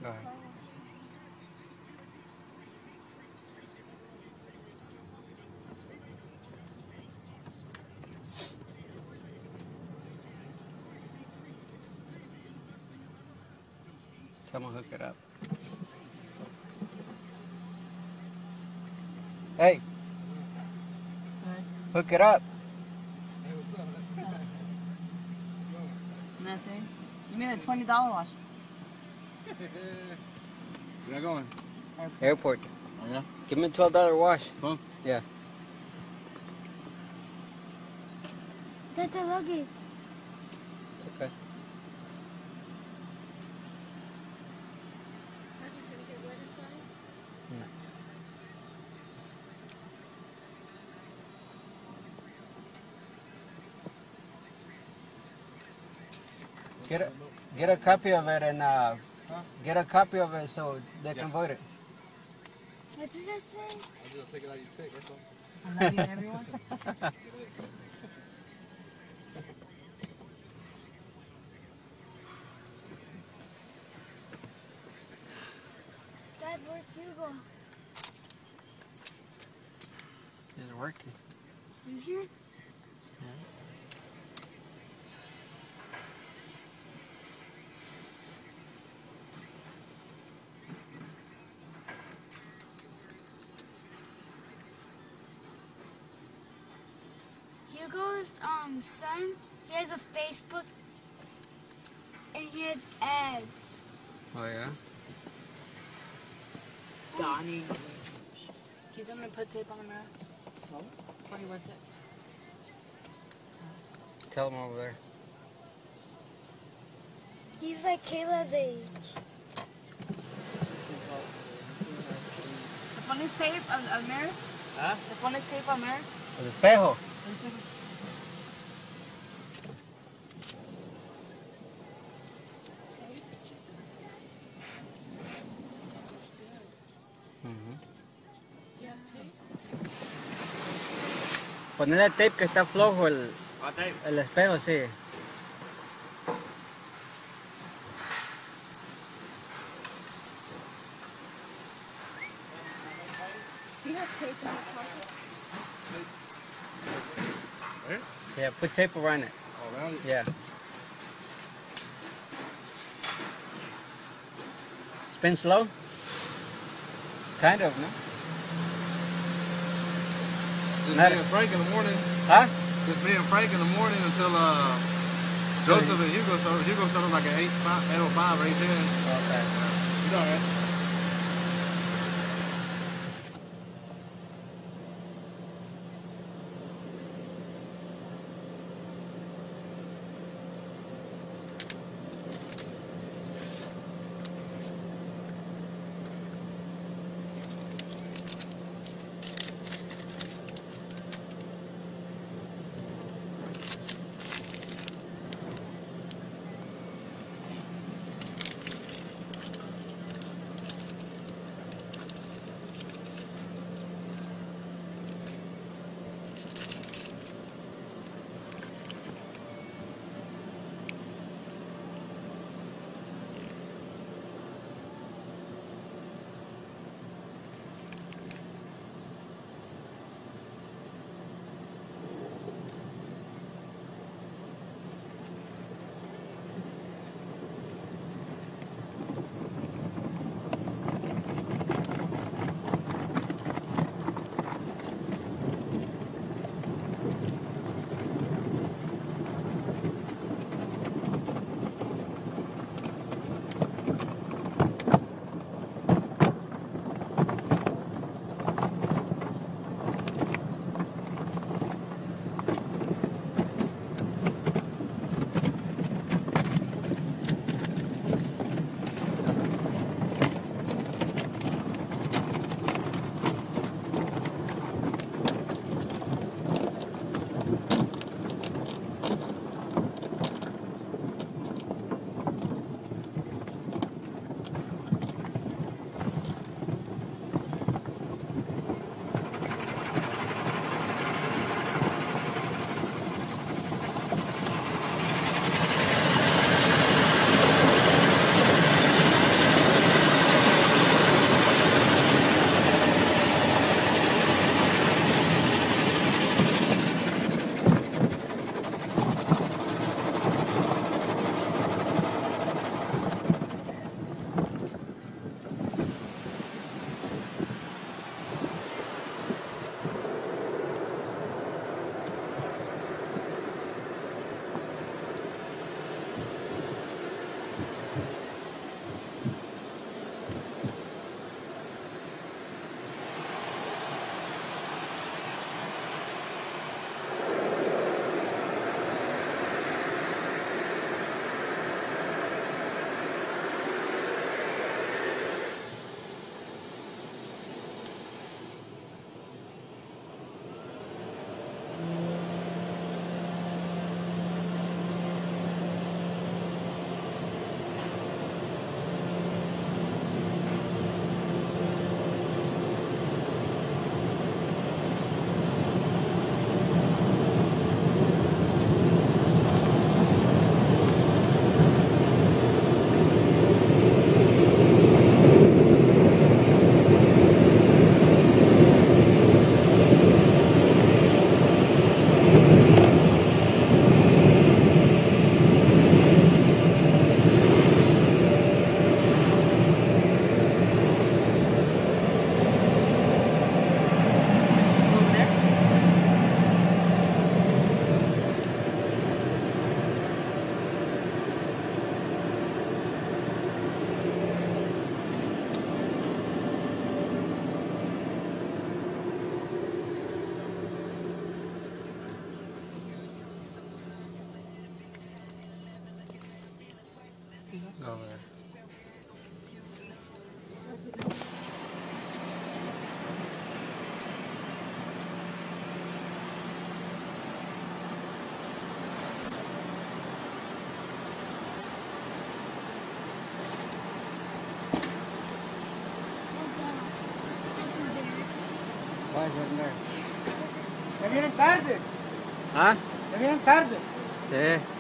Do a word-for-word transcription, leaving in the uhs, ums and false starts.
Go ahead. Tell him to hook it up. Hey. Hook it up. Nothing. You made a twenty dollar wash. Where you going? Airport. Oh, yeah? Give me a twelve dollar wash. Huh? Yeah. That's the luggage. It's okay. No. Get a, get a copy of it and uh, Huh? get a copy of it so they Yeah. can vote it. What does that say? I'm just take it out of your check, that's all. I love you, everyone. Dad, where's Hugo? It's working. In here? Hugo's um son, he has a Facebook and he has ads. Oh yeah? Donnie. Can you tell me to put tape on the mirror? So? What do you want it? Tell them over there. He's like Kayla's age. The funniest tape on a mirror? Huh? The funniest tape on mirror? El espejo. Ponerle tape que está flojo el, el espejo, sí. He has tape in his pocket. Where? Yeah, put tape around it. Oh, around it? Yeah. Spin slow? Kind of, no? Just Not me and Frank in the morning. Huh? Just me and Frank in the morning until uh, Joseph and Hugo started. Hugo started like at eight oh five or eight ten. Okay. It's alright. ¿Ah? Te vienen tarde. Sí.